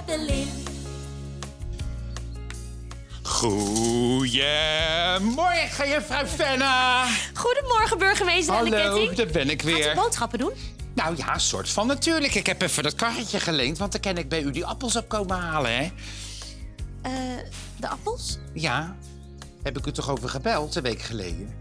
Zeppelin. Goedemorgen, juffrouw Fenna. Goedemorgen, burgemeester aan de ketting. Hallo, daar ben ik weer. Gaat u boodschappen doen? Nou ja, een soort van natuurlijk. Ik heb even dat karretje geleend, want dan kan ik bij u die appels op komen halen, hè? De appels? Ja. Heb ik u toch over gebeld, een week geleden?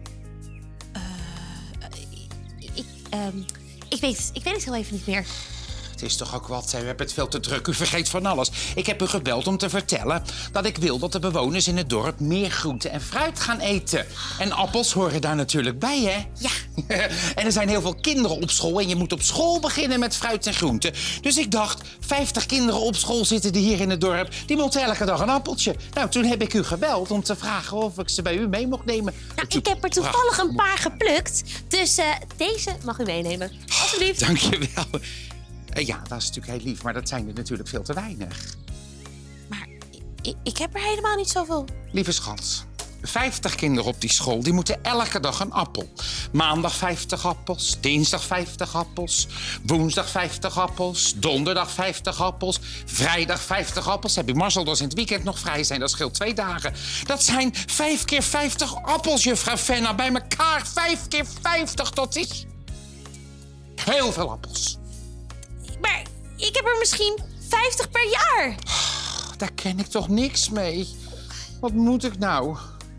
Ik weet het heel even niet meer. Het is toch ook wat, hè? U hebt het veel te druk. U vergeet van alles. Ik heb u gebeld om te vertellen dat ik wil dat de bewoners in het dorp meer groente en fruit gaan eten. En appels horen daar natuurlijk bij, hè? Ja. En er zijn heel veel kinderen op school en je moet op school beginnen met fruit en groente. Dus ik dacht, 50 kinderen op school zitten die hier in het dorp. Die moeten elke dag een appeltje. Nou, toen heb ik u gebeld om te vragen of ik ze bij u mee mocht nemen. Nou, ik heb er toevallig een paar geplukt. Dus deze mag u meenemen. Alsjeblieft. Dank je wel. Ja, dat is natuurlijk heel lief, maar dat zijn er natuurlijk veel te weinig. Maar ik heb er helemaal niet zoveel. Lieve schat, 50 kinderen op die school, die moeten elke dag een appel. Maandag 50 appels, dinsdag 50 appels, woensdag 50 appels, donderdag 50 appels, vrijdag 50 appels. Heb ik mazzel als in het weekend nog vrij zijn, dat scheelt 2 dagen. Dat zijn 5 keer 50 appels, juffrouw Fenna. Bij elkaar 5 keer 50, dat is heel veel appels. Maar ik heb er misschien 50 per jaar. Daar ken ik toch niks mee. Wat moet ik nou?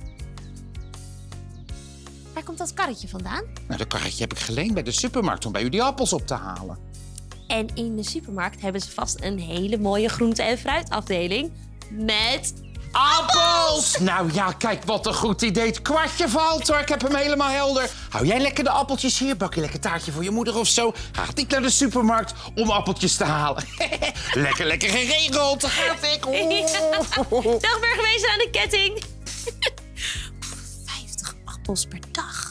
Waar komt dat karretje vandaan? Nou, dat karretje heb ik geleend bij de supermarkt om bij u die appels op te halen. En in de supermarkt hebben ze vast een hele mooie groente- en fruitafdeling met appels! Nou ja, kijk wat een goed idee. Het kwartje valt hoor, ik heb hem helemaal helder. Hou jij lekker de appeltjes hier, bak je lekker taartje voor je moeder of zo. Gaat ik naar de supermarkt om appeltjes te halen. lekker geregeld, daar gaat ik. Dag burgemeester aan de ketting. 50 appels per dag.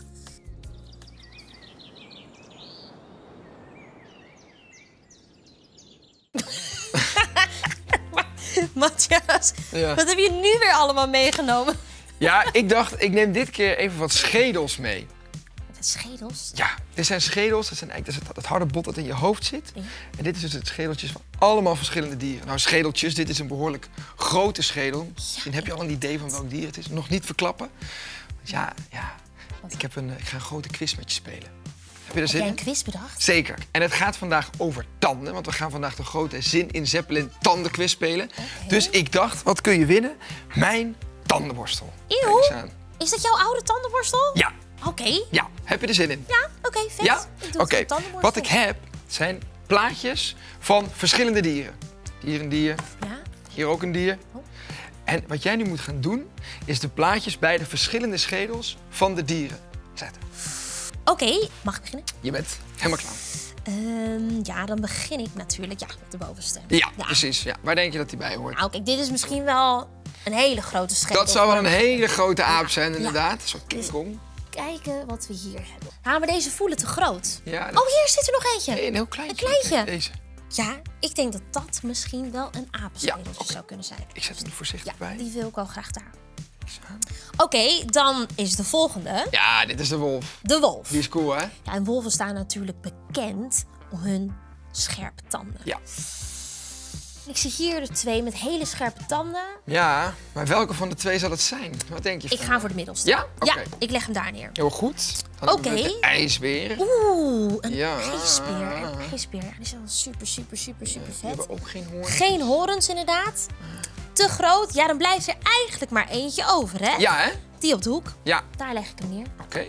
Matthias, Ja. wat heb je nu weer allemaal meegenomen? Ja, ik dacht, ik neem dit keer even wat schedels mee. Met schedels? Ja, dit zijn schedels. Dat zijn eigenlijk dat harde bot dat in je hoofd zit. Ja. En dit is dus het schedeltjes van allemaal verschillende dieren. Nou, schedeltjes, dit is een behoorlijk grote schedel. Misschien heb je al een idee van welk dier het is. Nog niet verklappen. Want ja, ik ga een grote quiz met je spelen. Heb je er zin Heb in? jij een quiz bedacht? Zeker. En het gaat vandaag over tanden. Want we gaan vandaag de grote Zin in Zeppelin tandenquiz spelen. Okay. Dus ik dacht, wat kun je winnen? Mijn tandenborstel. Kijk eens Eeuw, aan. is dat jouw oude tandenborstel? Ja. Oké. Ja, heb je er zin in? Ja, oké, vet. Ja? Ik doe het Oké. op tandenborstel. Wat ik heb zijn plaatjes van verschillende dieren. Hier een dier, Ja? hier ook een dier. Oh. En wat jij nu moet gaan doen, is de plaatjes bij de verschillende schedels van de dieren zetten. Oké, mag ik beginnen? Je bent helemaal klaar. Ja, dan begin ik natuurlijk met de bovenste. Ja, precies. Ja. Waar denk je dat die bij hoort? Nou, kijk, dit is misschien wel een hele grote schedel. Dat zou wel een voor- hele grote aap zijn, inderdaad. Een soort King Kong. Kijken wat we hier hebben. Ja, maar deze voelen te groot. Ja, dat- Oh, hier zit er nog eentje. Nee, een heel kleintje. Een kleintje. Deze. Ja, ik denk dat dat misschien wel een apenschedeltje Ja, oké. zou kunnen zijn. Ik zet hem er voorzichtig Ja, bij. die wil ik wel graag daar. Eens aan. Oké, dan is de volgende. Ja, dit is de wolf. De wolf. Die is cool, hè? Ja, en wolven staan natuurlijk bekend om hun scherpe tanden. Ja. Ik zie hier de 2 met hele scherpe tanden. Ja, maar welke van de twee zal het zijn? Wat denk je? Ik ga voor de middelste. Ja? Oké. Ja, ik leg hem daar neer. Heel goed. Dan Oké. hebben we de ijsbeer. Oeh, een Ja. ijsbeer. Een ijsbeer. Ja, die is wel super Die vet. hebben ook geen hoorn. Geen horens inderdaad. Te groot. Ja, dan blijft er eigenlijk maar eentje over, hè? Ja, hè? Die op de hoek. Ja. Daar leg ik hem neer. Oké.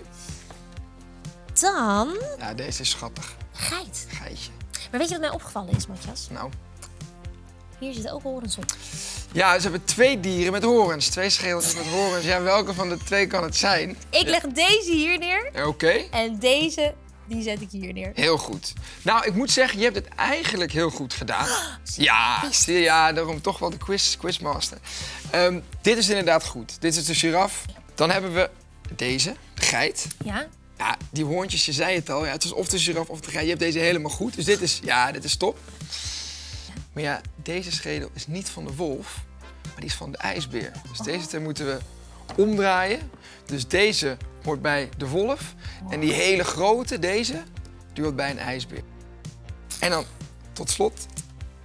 Dan Ja, deze is schattig. geit. Geitje. Maar weet je wat mij opgevallen is, Matthias? Nou. Hier zitten ook horens op. Ja, ze hebben 2 dieren met horens. 2 schedeltjes met horens. Ja, welke van de 2 kan het zijn? Ik leg deze hier neer. Oké. En deze, die zet ik hier neer. Heel goed. Nou, ik moet zeggen, je hebt het eigenlijk heel goed gedaan. Ja, zie je, ja, daarom toch wel de quizmaster. Dit is inderdaad goed. Dit is de giraf. Dan hebben we deze, de geit. Ja? Ja, die hoorntjes, je zei het al. Ja, het is of de giraf of de geit. Je hebt deze helemaal goed. Dus dit is, ja, dit is top. Maar ja, deze schedel is niet van de wolf, maar die is van de ijsbeer. Dus deze twee moeten we omdraaien. Dus deze hoort bij de wolf. En die hele grote, deze, die hoort bij een ijsbeer. En dan, tot slot,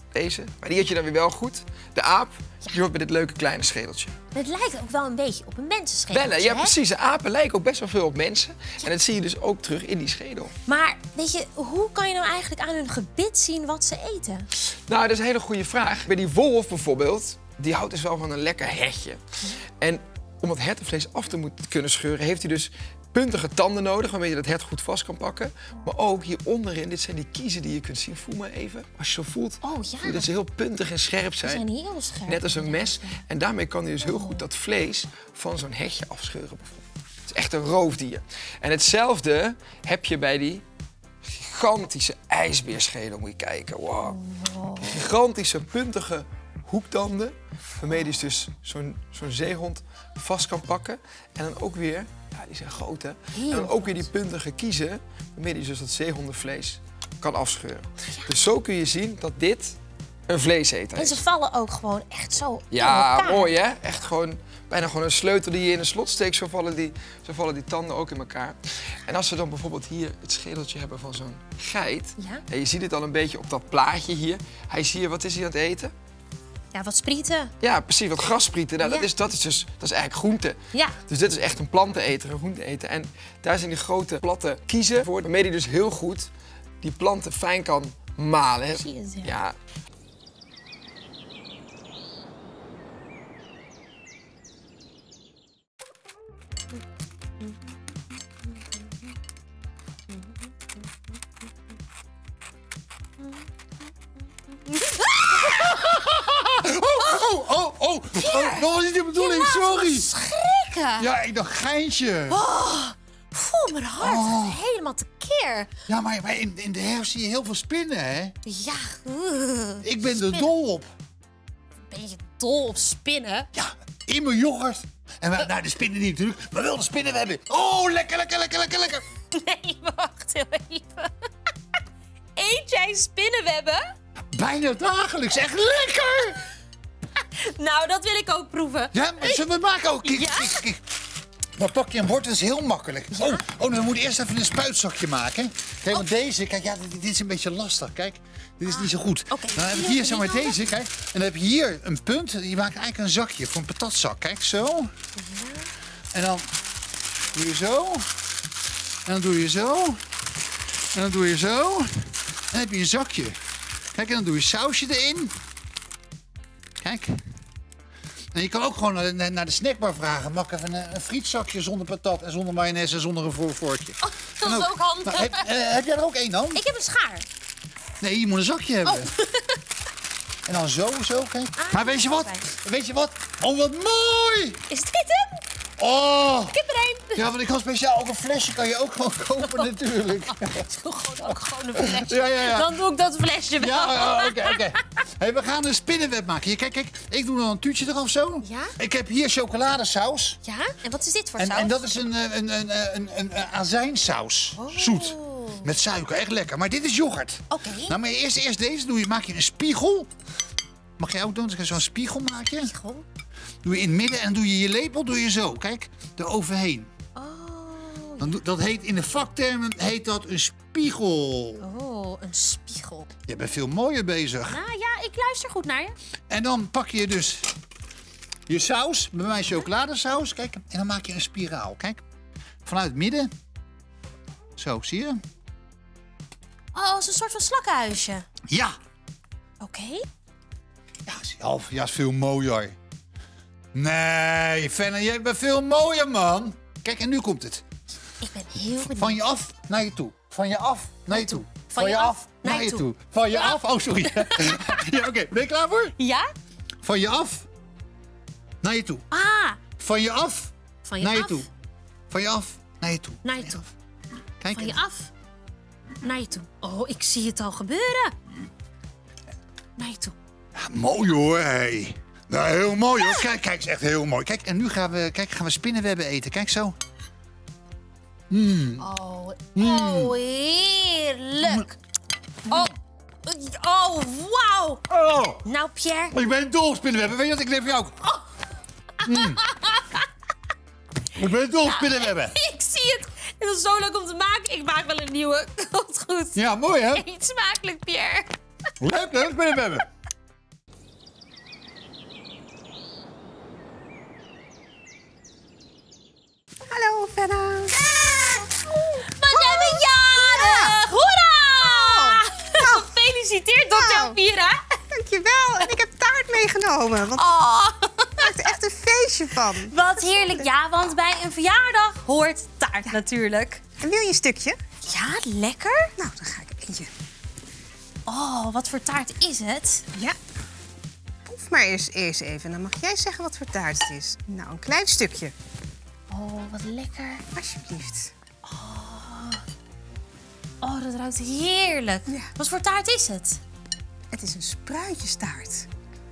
Deze. Maar die had je dan weer wel goed. De aap, die hoort bij dit leuke kleine schedeltje. Het lijkt ook wel een beetje op een mensenschedel. Bellen, ja precies. De apen lijken ook best wel veel op mensen. En dat zie je dus ook terug in die schedel. Maar weet je, hoe kan je nou eigenlijk aan hun gebit zien wat ze eten? Nou, dat is een hele goede vraag. Bij die wolf bijvoorbeeld, die houdt dus wel van een lekker hertje. En om het hertenvlees af te kunnen scheuren, heeft hij dus puntige tanden nodig, waarmee je dat hert goed vast kan pakken. Maar ook hier onderin, dit zijn die kiezen die je kunt zien. Voel maar even. Als je zo voelt, voel je dat ze heel puntig en scherp zijn. Ze zijn heel scherp. Net als een mes. En daarmee kan hij dus heel goed dat vlees van zo'n hertje afscheuren bijvoorbeeld. Het is echt een roofdier. En hetzelfde heb je bij die gigantische ijsbeerschedel. Moet je kijken. Wow. Gigantische puntige hoektanden, waarmee hij dus zo'n zeehond vast kan pakken. En dan ook weer, ja, die zijn groot hè. En dan ook weer die puntige kiezen, waarmee hij dus dat zeehondenvlees kan afscheuren. Dus zo kun je zien dat dit een vleeseter En is. ze vallen ook gewoon echt zo in Ja, elkaar. mooi hè. Echt gewoon, bijna gewoon een sleutel die je in een slot steekt. Zo vallen die tanden ook in elkaar. En als we dan bijvoorbeeld hier het schedeltje hebben van zo'n geit. Ja. En je ziet het al een beetje op dat plaatje hier. Hij is hier, wat is hij aan het eten? Ja, wat sprieten. Ja, precies, wat grassprieten. Nou, Ja. dat is eigenlijk groente. Ja. Dus dit is echt een planteneter, een groenteeter. En daar zijn die grote platte kiezen voor, waarmee hij dus heel goed die planten fijn kan malen. Hè. Zie je het, ja. Ja. Dat was niet de bedoeling, Je laat sorry. me schrikken. Ja, ik dacht geintje. Voel mijn hart helemaal tekeer. Ja, maar in de herfst zie je heel veel spinnen, hè? Ja, Ik ben er dol op. ben je dol op spinnen? Ja, in mijn yoghurt. En nou, de spinnen niet natuurlijk, maar wel de spinnenwebben. Oh, lekker, lekker, lekker, lekker, lekker. Nee, wacht heel even. Eet jij spinnenwebben? Bijna dagelijks, echt lekker. Nou, dat wil ik ook proeven. Ja, maar zullen we het maken ook? Kijk, Ja? kijk. Dan pak je een bord, dat is heel makkelijk. Oh, we moeten eerst even een spuitzakje maken. Kijk, want deze, kijk, ja, dit is een beetje lastig. Kijk, dit is niet zo goed. Oké. Dan heb ik hier zeg maar deze, kijk. En dan heb je hier een punt. Je maakt eigenlijk een zakje voor een patatzak. Kijk, zo. En dan doe je zo. En dan doe je zo. En dan doe je zo. En dan heb je een zakje. Kijk, en dan doe je sausje erin. Kijk. En je kan ook gewoon naar de snackbar vragen. Mag ik even een frietzakje zonder patat en zonder mayonaise en zonder een voorvorkje? Dat is ook handig. Nou, heb jij er ook één dan? Ik heb een schaar. Nee, je moet een zakje hebben. En dan zo, kijk. Maar weet je wat? fijn. Weet je wat? Oh, wat mooi! Is dit hem? Oh! Ik heb er één. Ja, want ik had speciaal ook een flesje. Kan je ook gewoon kopen natuurlijk. Doe gewoon een flesje. Ja. Dan doe ik dat flesje wel. Ja, oké. Hey, we gaan een spinnenweb maken. Hier, kijk. Ik doe dan een tuutje eraf zo. Ja? Ik heb hier chocoladesaus. Ja? En wat is dit voor En, saus? en dat is een azijnsaus. Zoet. Met suiker, echt lekker. Maar dit is yoghurt. Oké. Nou, maar eerst deze maak je een spiegel. Mag jij ook doen? Zo'n spiegel maak je. Gewoon. Doe je in het midden en doe je je lepel zo. Kijk, eroverheen. Dat heet, in de vaktermen heet dat een spiegel. Oh, een spiegel. Je bent veel mooier bezig. Nou ja, ik luister goed naar je. En dan pak je dus je saus, bij mij chocoladesaus, kijk. En dan maak je een spiraal, kijk. Vanuit het midden. Zo, zie je? Oh, als een soort van slakkenhuisje. Ja. Oké. Ja, is veel mooier. Nee, Fenne, jij bent veel mooier, man. Kijk, en nu komt het. Ik ben heel benieuwd. Van je af naar je toe. Van je af naar je toe. Van je af naar je toe. Van je af. Oh, sorry. Ja, oké. Ben je klaar voor? Ja? Van je af naar je toe. Ah, Van je af van je naar je af toe. Van je af naar je toe. naar je toe. Kijk. Van je af naar je toe. Oh, ik zie het al gebeuren. Naar je toe. Ja, mooi hoor, hé. Nou, heel mooi hoor. Kijk, is echt heel mooi. Kijk, en nu gaan we spinnenwebben eten. Kijk zo. Oh, heerlijk. Oh, wauw. Oh, Nou, Pierre. ik ben dol op spinnenwebben. Weet je wat? Ik neem van jou ook. Ik ben dol op spinnenwebben. Ik zie het. Het is zo leuk om te maken. Ik maak wel een nieuwe. Komt goed. Ja, mooi hè? Eet smakelijk, Pierre. Leuk, spinnenwebben. Fenna. We zijn we jarig! Hoera! Gefeliciteerd, dokter Pira. Dankjewel. En ik heb taart meegenomen. Want Oh, ik maak er echt een feestje van. wat heerlijk. Ja, want bij een verjaardag hoort taart natuurlijk. En wil je een stukje? Ja, lekker. Nou, dan ga ik eentje. Oh, wat voor taart is het? Ja. Proef maar eerst even. Dan mag jij zeggen wat voor taart het is. Nou, een klein stukje. Oh, wat lekker. Alsjeblieft. Oh, dat ruikt heerlijk. Ja. Wat voor taart is het? Het is een spruitjestaart.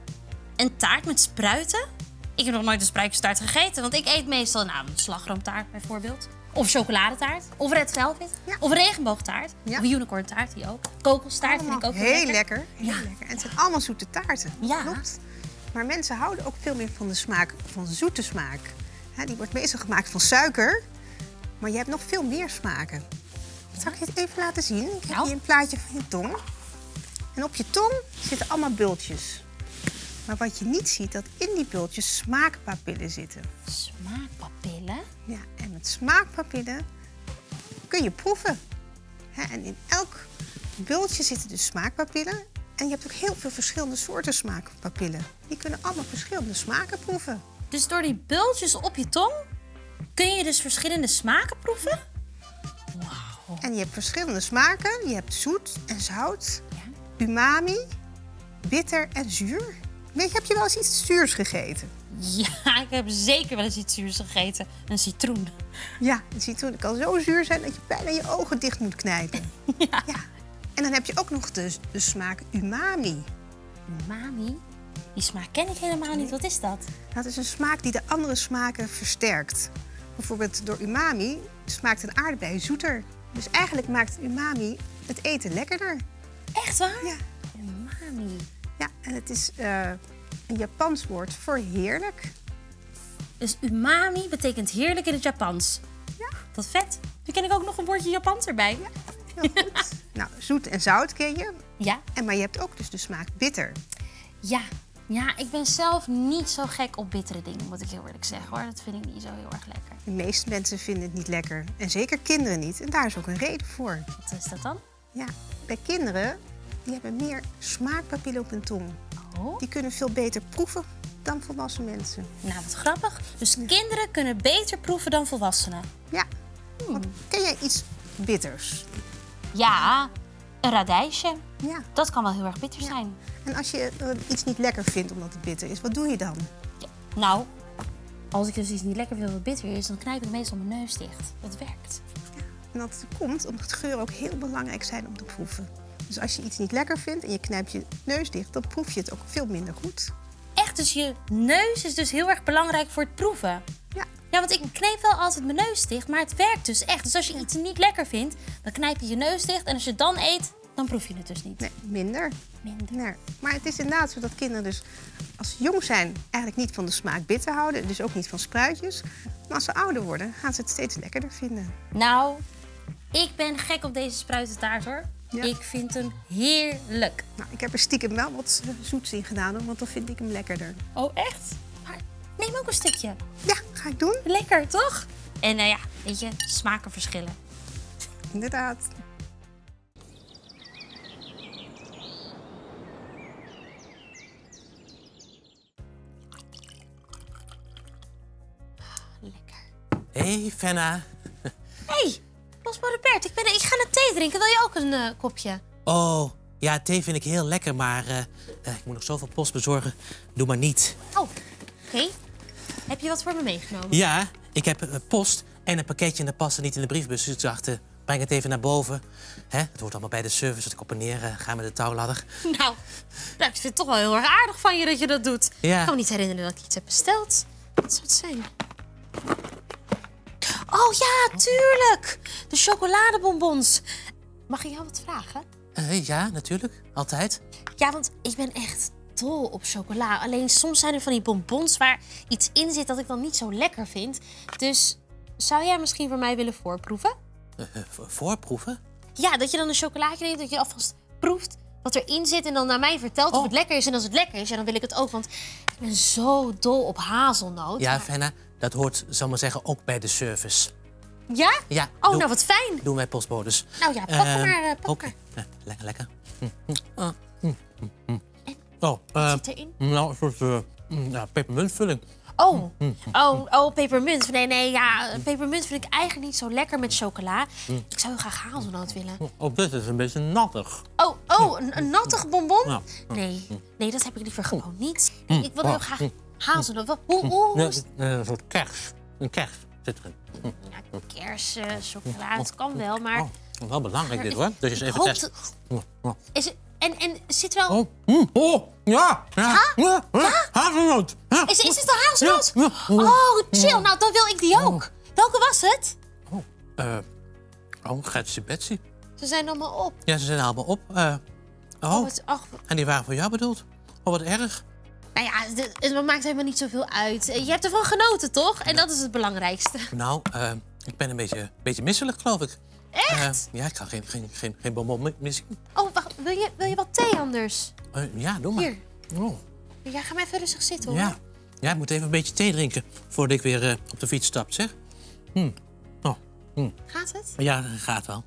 Een taart met spruiten? Ik heb nog nooit een spruitjestaart gegeten, want ik eet meestal een slagroomtaart bijvoorbeeld. Of chocoladetaart, of red velvet, Ja. of regenboogtaart. Ja. Of unicorntaart, die ook. Kokostaart vind ik ook heel lekker. lekker. Heel lekker. En het zijn allemaal zoete taarten. Ja. Klopt. Maar mensen houden ook veel meer van de smaak, van zoete smaak. Die wordt meestal gemaakt van suiker. Maar je hebt nog veel meer smaken. Zal ik je het even laten zien? Ik heb Nou. hier een plaatje van je tong. En op je tong zitten allemaal bultjes. Maar wat je niet ziet, dat in die bultjes smaakpapillen zitten. Smaakpapillen? Ja, en met smaakpapillen kun je proeven. En in elk bultje zitten dus smaakpapillen. En je hebt ook heel veel verschillende soorten smaakpapillen. Die kunnen allemaal verschillende smaken proeven. Dus door die bultjes op je tong kun je dus verschillende smaken proeven? Wauw. En je hebt verschillende smaken. Je hebt zoet en zout, Ja. umami, bitter en zuur. Weet je, heb je wel eens iets zuurs gegeten? Ja, ik heb zeker wel eens iets zuurs gegeten. Een citroen. Ja, een citroen kan zo zuur zijn dat je bijna je ogen dicht moet knijpen. Ja. Ja. En dan heb je ook nog de smaak umami. Umami? Die smaak ken ik helemaal niet. Wat is dat? Dat is een smaak die de andere smaken versterkt. Bijvoorbeeld door umami smaakt een aardbei zoeter. Dus eigenlijk maakt umami het eten lekkerder. Echt waar? Ja, Umami. ja en het is een Japans woord voor heerlijk. Dus umami betekent heerlijk in het Japans. Ja. Wat vet. Nu ken ik ook nog een woordje Japans erbij. Heel goed. Nou, zoet en zout ken je. Ja. Maar je hebt ook dus de smaak bitter. Ja. Ja, ik ben zelf niet zo gek op bittere dingen, moet ik heel eerlijk zeggen hoor. Dat vind ik niet zo heel erg lekker. De meeste mensen vinden het niet lekker. En zeker kinderen niet. En daar is ook een reden voor. Wat is dat dan? Ja, bij kinderen die hebben meer smaakpapillen op hun tong. Oh. Die kunnen veel beter proeven dan volwassen mensen. Nou, wat grappig. Dus kinderen kunnen beter proeven dan volwassenen. Ja. Want ken jij iets bitters? Ja, een radijsje. Ja. Dat kan wel heel erg bitter zijn. En als je iets niet lekker vindt omdat het bitter is, wat doe je dan? Ja. Nou, als ik dus iets niet lekker vind wat bitter is, dan knijp ik meestal mijn neus dicht. Dat werkt. En dat komt omdat geuren ook heel belangrijk zijn om te proeven. Dus als je iets niet lekker vindt en je knijpt je neus dicht, dan proef je het ook veel minder goed. Echt, dus je neus is dus heel erg belangrijk voor het proeven. Ja, Ja, want ik kneep wel altijd mijn neus dicht, maar het werkt dus echt. Dus als je iets niet lekker vindt, dan knijp je je neus dicht. En als je het dan eet, dan proef je het dus niet. nee, minder. Minder. Nee. Maar het is inderdaad zo dat kinderen dus als ze jong zijn eigenlijk niet van de smaak bitter houden. Dus ook niet van spruitjes. Maar als ze ouder worden, gaan ze het steeds lekkerder vinden. Nou, ik ben gek op deze spruitentaart hoor. Ja. Ik vind hem heerlijk. Nou, ik heb er stiekem wel wat zoets in gedaan, hoor, want dan vind ik hem lekkerder. Oh, echt? Maar neem ook een stukje. Ja, ga ik doen. Lekker, toch? En nou ja, weet je, smaken verschillen. Inderdaad. Lekker. Hey, Fenna. Hey, losbare Bert, ik ga een thee drinken. Wil je ook een kopje? Oh, ja, thee vind ik heel lekker, maar ik moet nog zoveel post bezorgen. Doe maar niet. Oh, oké. Heb je wat voor me meegenomen? Ja, ik heb post en een pakketje en dat paste niet in de briefbus. Dus ik dacht, breng het even naar boven. Hè? Het wordt allemaal bij de service dat ik op en neer ga met de touwladder. Nou, ik vind het toch wel heel erg aardig van je dat je dat doet. Ja. Ik kan me niet herinneren dat ik iets heb besteld. Wat zou het zijn? Oh ja, tuurlijk! De chocoladebonbons. Mag ik jou wat vragen? Ja, natuurlijk. Altijd. Ja, want ik ben echt dol op chocola. Alleen soms zijn er van die bonbons waar iets in zit dat ik dan niet zo lekker vind. Dus zou jij misschien voor mij willen voorproeven? Voorproeven? Ja, dat je dan een chocolaatje neemt, dat je alvast proeft wat erin zit en dan naar mij vertelt of het lekker is. En als het lekker is, ja, dan wil ik het ook, want ik ben zo dol op hazelnoot. Ja, Maar- Fenna, dat hoort, zal ik maar zeggen, ook bij de service. Ja? Ja. Oh, doe- nou wat fijn. Doen wij postbodes. Nou ja, pak maar. Pak Oké. maar. Lekker, lekker. Wat Oh, zit erin? nou, een soort pepermuntvulling. Oh, pepermunt. Nee, ja, pepermunt vind ik eigenlijk niet zo lekker met chocola. Ik zou heel graag hazelnoot willen. Oh, dit is een beetje nattig. Oh, een nattig bonbon? Ja. Nee, dat heb ik liever gewoon niet. Ik wil heel graag hazelnoot. Hoe? Een soort kers. Een kers zit erin. Ja, kers, chocola, het kan wel, maar... Oh, wel belangrijk dit hoor. Dus eens ik even hoop testen. Is het, en zit wel... Ja. Hazelnoot. Ja. Is het een hazelnoot? Ja. Oh, chill. Nou, dan wil ik die ook. Welke was het? Getsy Betsy. Ze zijn allemaal op. Ja, ze zijn allemaal op. En die waren voor jou bedoeld. Oh, wat erg. Nou ja, het maakt helemaal niet zoveel uit. Je hebt ervan genoten, toch? En dat is het belangrijkste. Nou, ik ben een beetje misselijk, geloof ik. Echt? Ja, ik kan geen bonbon missen. Oh, wacht. Wil je wat thee anders? Ja, doe maar. Hier. Oh, Ja, ga maar even rustig zitten, hoor. ja, ik moet even een beetje thee drinken voordat ik weer op de fiets stap, zeg. Gaat het? Ja, dat gaat wel.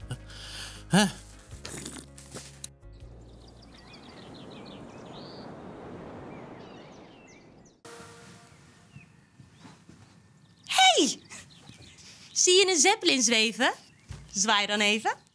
Zie je een zeppelin zweven? Zwaai dan even.